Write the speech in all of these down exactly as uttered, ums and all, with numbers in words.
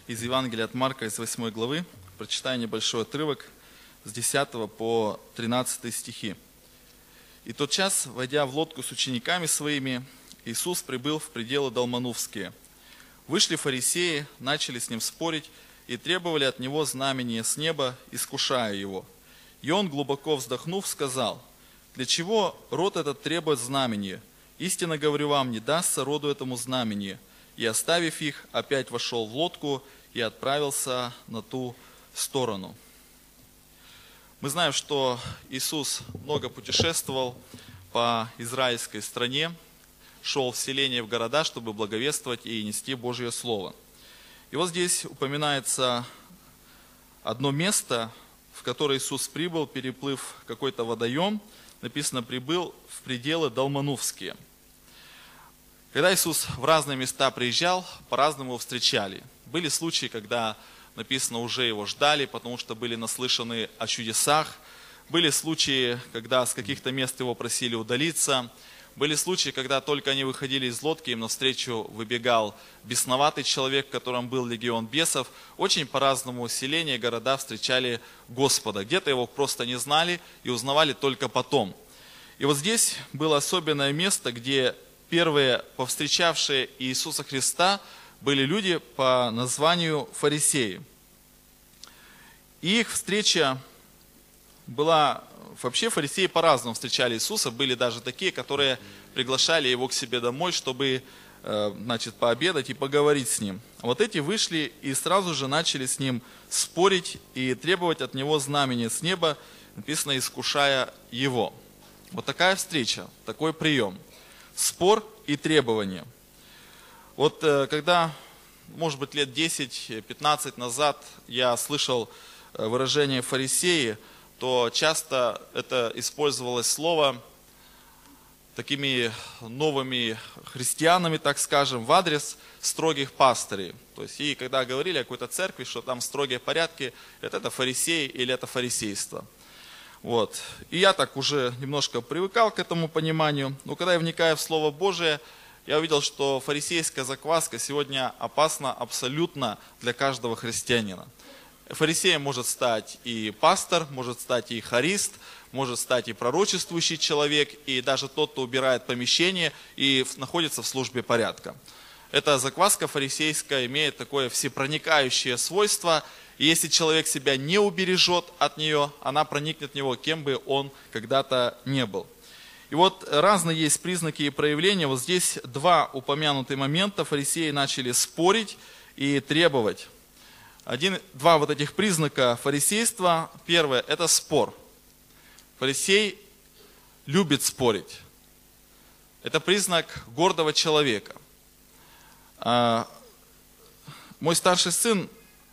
из Евангелия от Марка, из восьмой главы. Прочитаю небольшой отрывок с десятого по тринадцатый стихи. «И тот час, войдя в лодку с учениками своими, Иисус прибыл в пределы Далманувские. Вышли фарисеи, начали с ним спорить и требовали от него знамения с неба, искушая его. И он, глубоко вздохнув, сказал: для чего род этот требует знамения? Истинно говорю вам, не дастся роду этому знамение. И, оставив их, опять вошел в лодку и отправился на ту сторону». Мы знаем, что Иисус много путешествовал по израильской стране, шел в селения, в города, чтобы благовествовать и нести Божье Слово. И вот здесь упоминается одно место, в которое Иисус прибыл, переплыв какой-то водоем. Написано, прибыл в пределы Далманувские. Когда Иисус в разные места приезжал, по-разному его встречали. Были случаи, когда написано, уже его ждали, потому что были наслышаны о чудесах. Были случаи, когда с каких-то мест его просили удалиться. Были случаи, когда только они выходили из лодки, им навстречу выбегал бесноватый человек, в котором был легион бесов. Очень по-разному селения, города встречали Господа. Где-то его просто не знали и узнавали только потом. И вот здесь было особенное место, где первые повстречавшие Иисуса Христа были люди по названию фарисеи. И их встреча была... Вообще фарисеи по-разному встречали Иисуса. Были даже такие, которые приглашали его к себе домой, чтобы значит, пообедать и поговорить с ним. Вот эти вышли и сразу же начали с ним спорить и требовать от него знамения с неба, написано, искушая его. Вот такая встреча, такой прием. Спор и требования. Вот когда, может быть, лет десять-пятнадцать назад я слышал выражение «фарисеи», то часто это использовалось слово такими новыми христианами, так скажем, в адрес строгих пастырей. То есть, и когда говорили о какой-то церкви, что там строгие порядки, это, это фарисеи или это фарисейство. Вот. И я так уже немножко привыкал к этому пониманию. Но когда я вникаю в Слово Божие, я увидел, что фарисейская закваска сегодня опасна абсолютно для каждого христианина. Фарисеем может стать и пастор, может стать и хорист, может стать и пророчествующий человек, и даже тот, кто убирает помещение и находится в службе порядка. Эта закваска фарисейская имеет такое всепроникающее свойство, и если человек себя не убережет от нее, она проникнет в него, кем бы он когда-то не был. И вот разные есть признаки и проявления. Вот здесь два упомянутые момента. Фарисеи начали спорить и требовать. Один, два вот этих признака фарисейства. Первое – это спор. Фарисей любит спорить. Это признак гордого человека. А, мой старший сын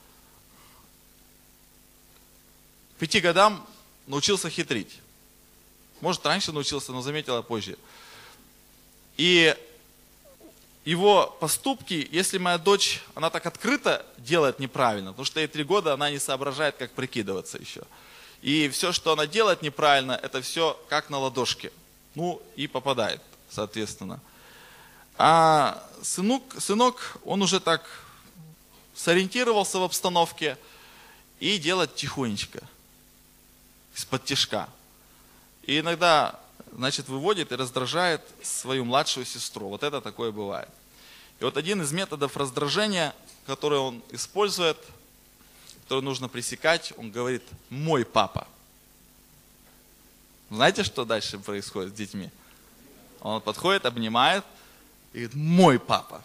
к пяти годам научился хитрить. Может, раньше научился, но заметила позже. И его поступки, если моя дочь, она так открыто делает неправильно, потому что ей три года, она не соображает, как прикидываться еще. И все, что она делает неправильно, это все как на ладошке. Ну, и попадает, соответственно. А сынок, сынок, он уже так сориентировался в обстановке и делает тихонечко, из-под тишка. И иногда, значит, выводит и раздражает свою младшую сестру. Вот это такое бывает. И вот один из методов раздражения, который он использует, который нужно пресекать, он говорит: «мой папа». Знаете, что дальше происходит с детьми? Он подходит, обнимает и говорит: «мой папа».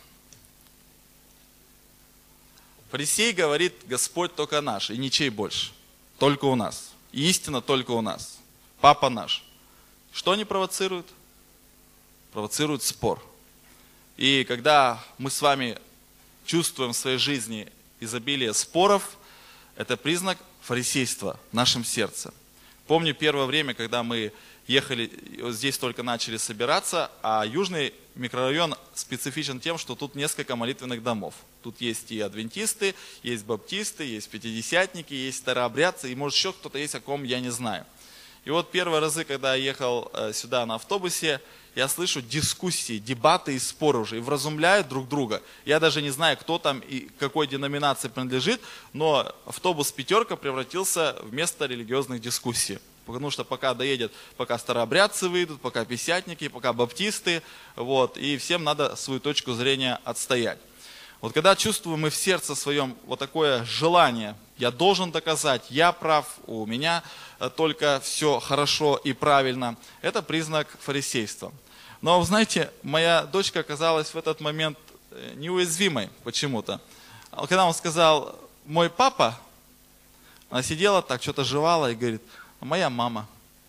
Фарисей говорит: Господь только наш, и ничей больше. Только у нас. И истина только у нас. Папа наш. Что они провоцируют? Провоцируют спор. И когда мы с вами чувствуем в своей жизни изобилие споров, это признак фарисейства в нашем сердце. Помню первое время, когда мы ехали, здесь только начали собираться, а южный микрорайон специфичен тем, что тут несколько молитвенных домов. Тут есть и адвентисты, есть баптисты, есть пятидесятники, есть старообрядцы, и может еще кто-то есть, о ком я не знаю. И вот первые разы, когда я ехал сюда на автобусе, я слышу дискуссии, дебаты и споры уже, и вразумляют друг друга. Я даже не знаю, кто там и какой деноминации принадлежит, но автобус «Пятерка» превратился в место религиозных дискуссий. Потому что пока доедет, пока старообрядцы выйдут, пока пятидесятники, пока баптисты, вот, и всем надо свою точку зрения отстоять. Вот когда чувствуем мы в сердце своем вот такое желание, я должен доказать, я прав, у меня только все хорошо и правильно, это признак фарисейства. Но, вы знаете, моя дочка оказалась в этот момент неуязвимой почему-то. Когда он сказал «мой папа», она сидела так, что-то жевала и говорит «моя мама».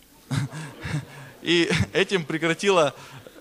И этим прекратила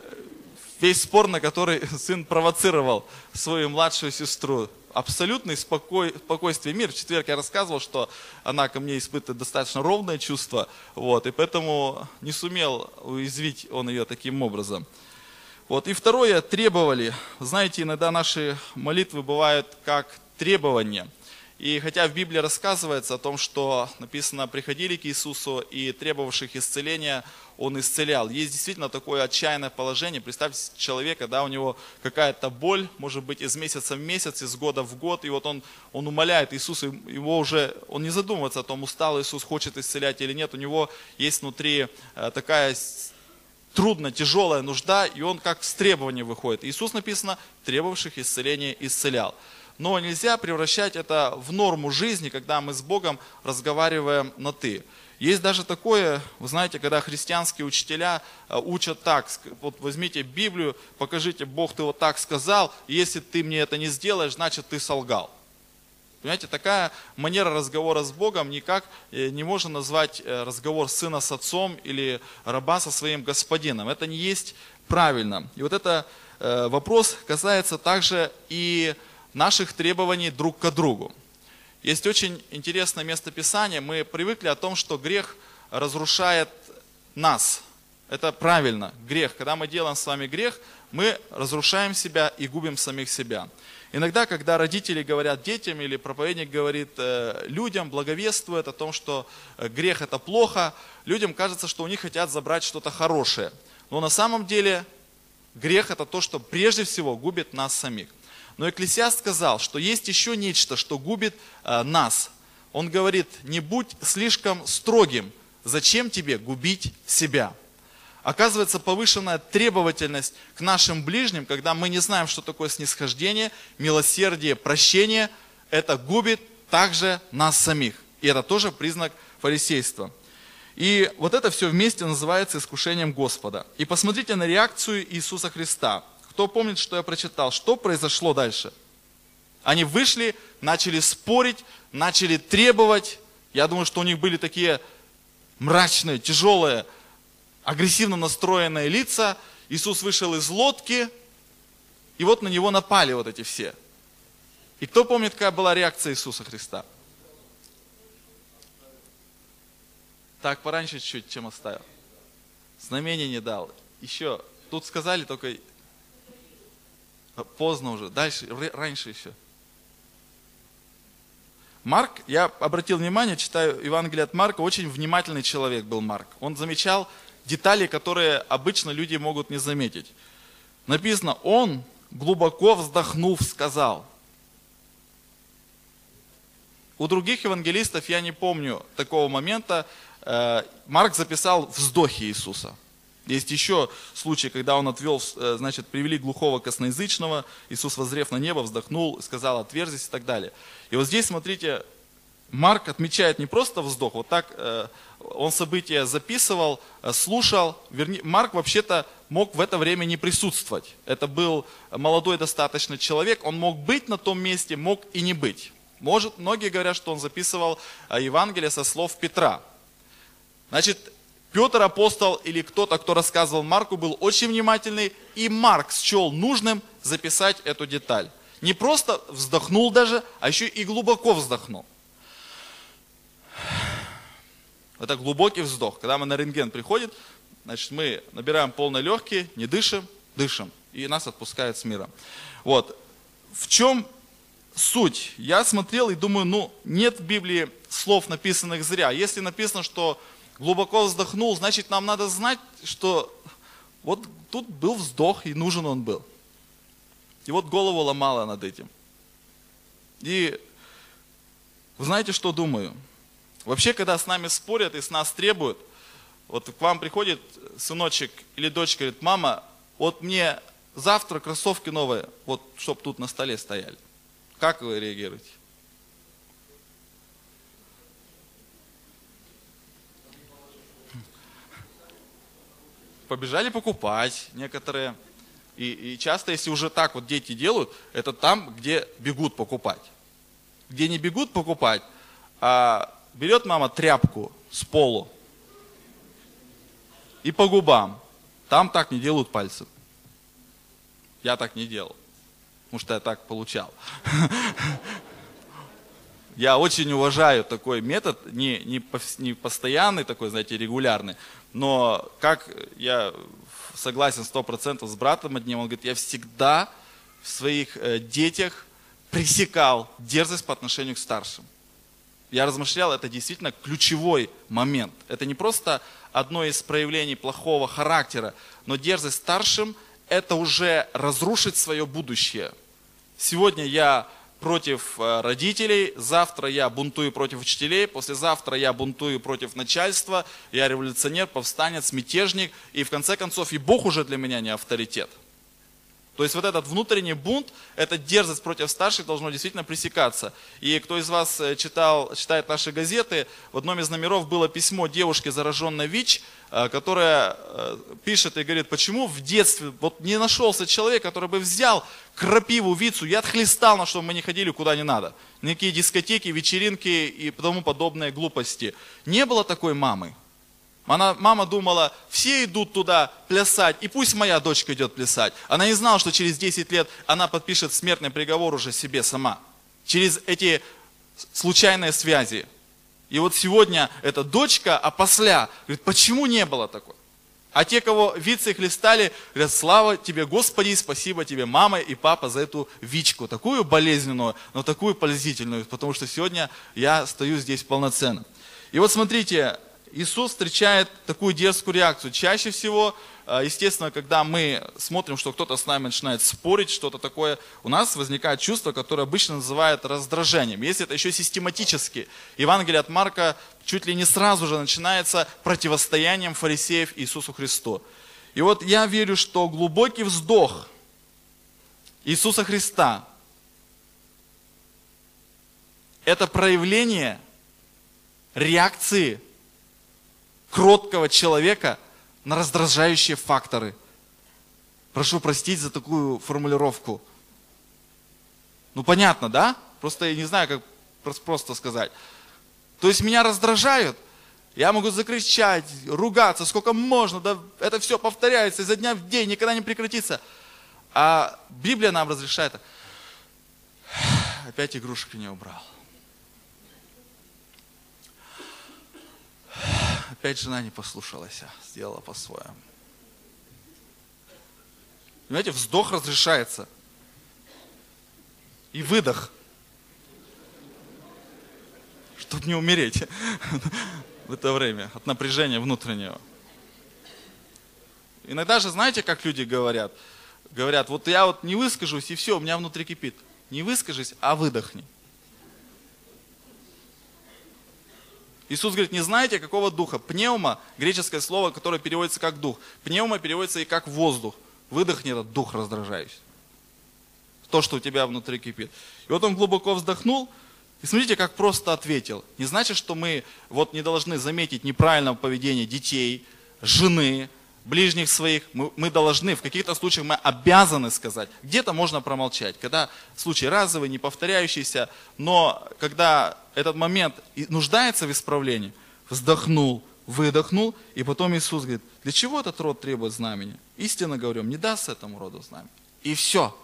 весь спор, на который сын провоцировал свою младшую сестру. Абсолютный спокой, спокойствие, мир. В четверг я рассказывал, что она ко мне испытывает достаточно ровное чувство, вот, и поэтому не сумел уязвить он ее таким образом. Вот. И второе, требовали. Знаете, иногда наши молитвы бывают как требования. И хотя в Библии рассказывается о том, что написано, приходили к Иисусу и требовавших исцеления Он исцелял. Есть действительно такое отчаянное положение. Представьте человека, да, у него какая-то боль, может быть, из месяца в месяц, из года в год, и вот он, он умоляет Иисуса, его уже, он не задумывается о том, устал Иисус, хочет исцелять или нет, у него есть внутри такая трудная, тяжелая нужда, и он как с требованием выходит. Иисус, написано, требовавших исцеления исцелял. Но нельзя превращать это в норму жизни, когда мы с Богом разговариваем на «ты». Есть даже такое, вы знаете, когда христианские учителя учат так: вот возьмите Библию, покажите, Бог, ты вот так сказал, и если ты мне это не сделаешь, значит ты солгал. Понимаете, такая манера разговора с Богом никак не можно назвать разговор сына с отцом или раба со своим господином. Это не есть правильно. И вот это вопрос касается также и наших требований друг к другу. Есть очень интересное местописание. Мы привыкли о том, что грех разрушает нас. Это правильно, грех. Когда мы делаем с вами грех, мы разрушаем себя и губим самих себя. Иногда, когда родители говорят детям или проповедник говорит людям, благовествует о том, что грех это плохо, людям кажется, что у них хотят забрать что-то хорошее. Но на самом деле грех это то, что прежде всего губит нас самих. Но Экклесиаст сказал, что есть еще нечто, что губит э, нас. Он говорит, не будь слишком строгим, зачем тебе губить себя? Оказывается, повышенная требовательность к нашим ближним, когда мы не знаем, что такое снисхождение, милосердие, прощение, это губит также нас самих. И это тоже признак фарисейства. И вот это все вместе называется искушением Господа. И посмотрите на реакцию Иисуса Христа. Кто помнит, что я прочитал? Что произошло дальше? Они вышли, начали спорить, начали требовать. Я думаю, что у них были такие мрачные, тяжелые, агрессивно настроенные лица. Иисус вышел из лодки, и вот на него напали вот эти все. И кто помнит, какая была реакция Иисуса Христа? Так, пораньше чуть-чуть, чем оставил. Знамение не дал. Еще, тут сказали только... Поздно уже, дальше, раньше еще. Марк, я обратил внимание, читаю Евангелие от Марка, очень внимательный человек был Марк. Он замечал детали, которые обычно люди могут не заметить. Написано, он, глубоко вздохнув, сказал. У других евангелистов я не помню такого момента. Марк записал вздохи Иисуса. Есть еще случай, когда он отвел, значит, привели глухого косноязычного, Иисус, воззрев на небо, вздохнул, сказал, отверзись и так далее. И вот здесь, смотрите, Марк отмечает не просто вздох, вот так он события записывал, слушал. Вернее, Марк вообще-то мог в это время не присутствовать. Это был молодой достаточно человек, он мог быть на том месте, мог и не быть. Может, многие говорят, что он записывал Евангелие со слов Петра. Значит, Петр, апостол или кто-то, кто рассказывал Марку, был очень внимательный, и Марк счел нужным записать эту деталь. Не просто вздохнул даже, а еще и глубоко вздохнул. Это глубокий вздох. Когда мы на рентген приходим, значит, мы набираем полные легкие, не дышим, дышим, и нас отпускают с миром. Вот. В чем суть? Я смотрел и думаю, ну, нет в Библии слов, написанных зря. Если написано, что глубоко вздохнул, значит, нам надо знать, что вот тут был вздох, и нужен он был. И вот голову ломала над этим. И вы знаете, что думаю? Вообще, когда с нами спорят и с нас требуют, вот к вам приходит сыночек или дочка, говорит: мама, вот мне завтра кроссовки новые, вот чтоб тут на столе стояли. Как вы реагируете? Побежали покупать некоторые. И, и часто, если уже так вот дети делают, это там, где бегут покупать. Где не бегут покупать, а берет мама тряпку с полу и по губам. Там так не делают пальцем. Я так не делал, потому что я так получал. Я очень уважаю такой метод, не, не, не постоянный такой, знаете, регулярный, но как я согласен сто процентов с братом одним, он говорит: я всегда в своих э, детях пресекал дерзость по отношению к старшим. Я размышлял, это действительно ключевой момент. Это не просто одно из проявлений плохого характера, но дерзость старшим – это уже разрушить свое будущее. Сегодня я против родителей, завтра я бунтую против учителей, послезавтра я бунтую против начальства, я революционер, повстанец, мятежник, и в конце концов и Бог уже для меня не авторитет. То есть вот этот внутренний бунт, эта дерзость против старших должно действительно пресекаться. И кто из вас читал, читает наши газеты, в одном из номеров было письмо девушки, зараженной ВИЧ, которая пишет и говорит: почему в детстве вот не нашелся человек, который бы взял крапиву, вицу, я отхлестал, на чтобы мы не ходили куда не надо. Никакие дискотеки, вечеринки и тому подобные глупости. Не было такой мамы. Она, мама думала, все идут туда плясать, и пусть моя дочка идет плясать. Она не знала, что через десять лет она подпишет смертный приговор уже себе сама. Через эти случайные связи. И вот сегодня эта дочка опосля говорит: почему не было такой? А те, кого вицы хлестали, говорят: слава тебе, Господи, спасибо тебе, мама и папа, за эту вичку. Такую болезненную, но такую пользительную, потому что сегодня я стою здесь полноценно. И вот смотрите, Иисус встречает такую дерзкую реакцию. Чаще всего, естественно, когда мы смотрим, что кто-то с нами начинает спорить, что-то такое, у нас возникает чувство, которое обычно называют раздражением. Если это еще систематически, Евангелие от Марка чуть ли не сразу же начинается противостоянием фарисеев Иисусу Христу. И вот я верю, что глубокий вздох Иисуса Христа – это проявление реакции кроткого человека на раздражающие факторы. Прошу простить за такую формулировку. Ну понятно, да? Просто я не знаю, как просто сказать. То есть меня раздражают, я могу закричать, ругаться, сколько можно, да это все повторяется изо дня в день, никогда не прекратится. А Библия нам разрешает: опять игрушек не убрал. Опять жена не послушалась, сделала по-своему. Понимаете, вздох разрешается. И выдох. Чтобы не умереть в это время от напряжения внутреннего. Иногда же, знаете, как люди говорят? Говорят: вот я вот не выскажусь, и все, у меня внутри кипит. Не выскажись, а выдохни. Иисус говорит: не знаете, какого духа? Пневма, греческое слово, которое переводится как дух. Пневма переводится и как воздух. Выдохни этот дух раздражающий. То, что у тебя внутри кипит. И вот он глубоко вздохнул, и смотрите, как просто ответил. Не значит, что мы вот не должны заметить неправильное поведение детей, жены, ближних своих. Мы, мы должны, в каких-то случаях мы обязаны сказать. Где-то можно промолчать, когда случай разовый, не повторяющийся, но когда этот момент нуждается в исправлении, вздохнул, выдохнул, и потом Иисус говорит: для чего этот род требует знамени? Истинно говорю, не даст этому роду знамени. И все.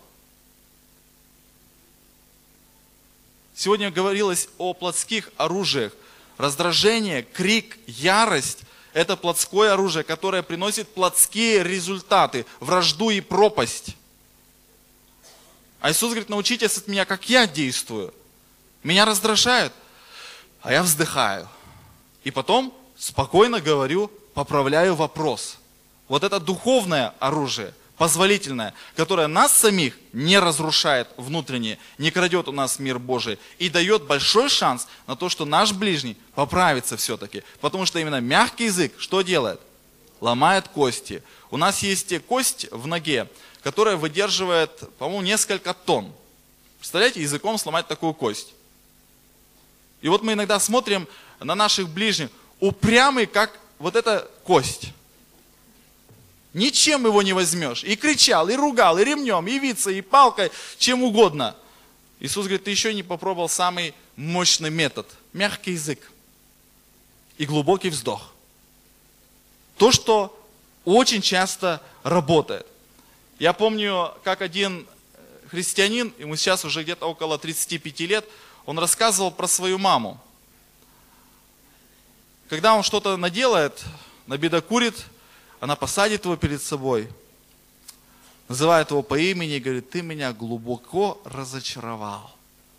Сегодня говорилось о плотских оружиях. Раздражение, крик, ярость – это плотское оружие, которое приносит плотские результаты, вражду и пропасть. А Иисус говорит: научитесь от меня, как я действую. Меня раздражают, а я вздыхаю. И потом спокойно говорю, поправляю вопрос. Вот это духовное оружие, позволительное, которое нас самих не разрушает внутренне, не крадет у нас мир Божий и дает большой шанс на то, что наш ближний поправится все-таки. Потому что именно мягкий язык что делает? Ломает кости. У нас есть кость в ноге, которая выдерживает, по-моему, несколько тонн. Представляете, языком сломать такую кость. И вот мы иногда смотрим на наших ближних, упрямый, как вот эта кость. Ничем его не возьмешь. И кричал, и ругал, и ремнем, и вицей, и палкой, чем угодно. Иисус говорит, ты еще не попробовал самый мощный метод. Мягкий язык и глубокий вздох. То, что очень часто работает. Я помню, как один христианин, ему сейчас уже где-то около тридцати пяти лет, он рассказывал про свою маму. Когда он что-то наделает, набедокурит, она посадит его перед собой, называет его по имени и говорит, ты меня глубоко разочаровал.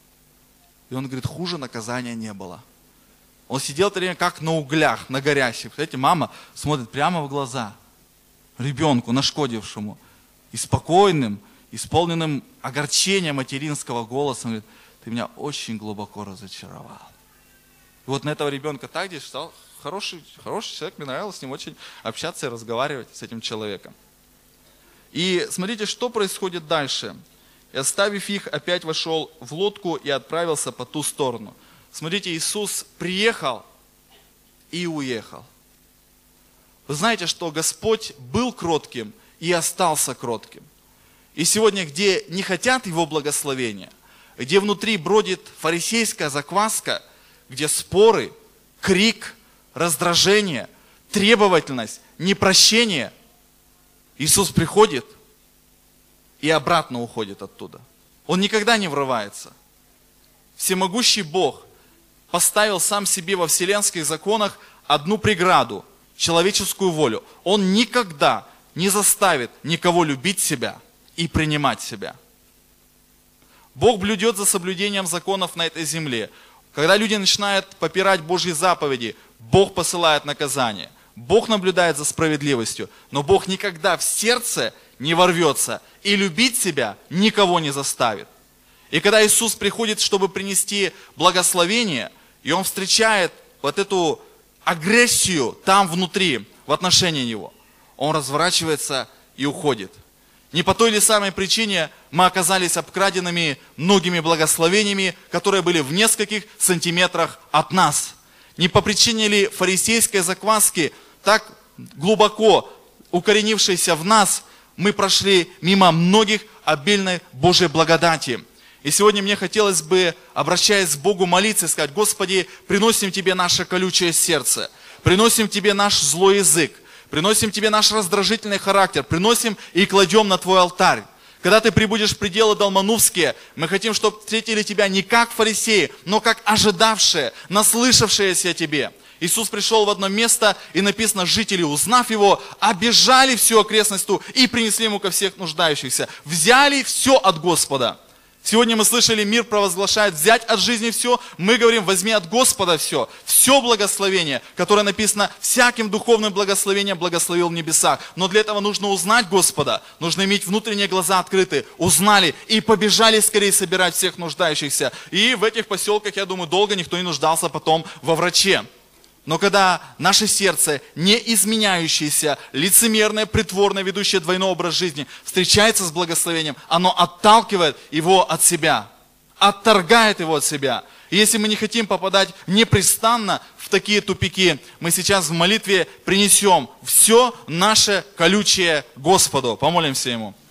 И он говорит, хуже наказания не было. Он сидел в это время как на углях, на горящих. Знаете, мама смотрит прямо в глаза ребенку, нашкодившему, и спокойным, исполненным огорчения материнского голоса, говорит, ты меня очень глубоко разочаровал. И вот на этого ребенка так здесь стал хороший, хороший человек, мне нравилось с ним очень общаться и разговаривать с этим человеком. И смотрите, что происходит дальше. И оставив их, опять вошел в лодку и отправился по ту сторону. Смотрите, Иисус приехал и уехал. Вы знаете, что Господь был кротким и остался кротким. И сегодня, где не хотят Его благословения, где внутри бродит фарисейская закваска, где споры, крик, раздражение, требовательность, непрощение, Иисус приходит и обратно уходит оттуда. Он никогда не врывается. Всемогущий Бог поставил сам себе во вселенских законах одну преграду, человеческую волю. Он никогда не заставит никого любить себя и принимать себя. Бог блюдет за соблюдением законов на этой земле. Когда люди начинают попирать Божьи заповеди, Бог посылает наказание. Бог наблюдает за справедливостью, но Бог никогда в сердце не ворвется и любить себя никого не заставит. И когда Иисус приходит, чтобы принести благословение, и Он встречает вот эту агрессию там внутри, в отношении Него, Он разворачивается и уходит. Не по той ли самой причине мы оказались обкраденными многими благословениями, которые были в нескольких сантиметрах от нас? Не по причине ли фарисейской закваски, так глубоко укоренившейся в нас, мы прошли мимо многих обильной Божьей благодати? И сегодня мне хотелось бы, обращаясь к Богу, молиться и сказать, Господи, приносим Тебе наше колючее сердце, приносим Тебе наш злой язык, приносим Тебе наш раздражительный характер, приносим и кладем на Твой алтарь. Когда Ты прибудешь в пределы Далманувские, мы хотим, чтобы встретили Тебя не как фарисеи, но как ожидавшие, наслышавшиеся о Тебе. Иисус пришел в одно место, и написано, жители, узнав Его, обежали всю окрестность и принесли Ему ко всех нуждающихся. Взяли все от Господа. Сегодня мы слышали, мир провозглашает взять от жизни все. Мы говорим, возьми от Господа все. Все благословение, которое написано, всяким духовным благословением благословил в небесах. Но для этого нужно узнать Господа. Нужно иметь внутренние глаза открыты. Узнали и побежали скорее собирать всех нуждающихся. И в этих поселках, я думаю, долго никто не нуждался потом во враче. Но когда наше сердце, не изменяющееся, лицемерное, притворное, ведущее двойной образ жизни, встречается с благословением, оно отталкивает его от себя, отторгает его от себя. И если мы не хотим попадать непрестанно в такие тупики, мы сейчас в молитве принесем все наше колючее Господу. Помолимся Ему.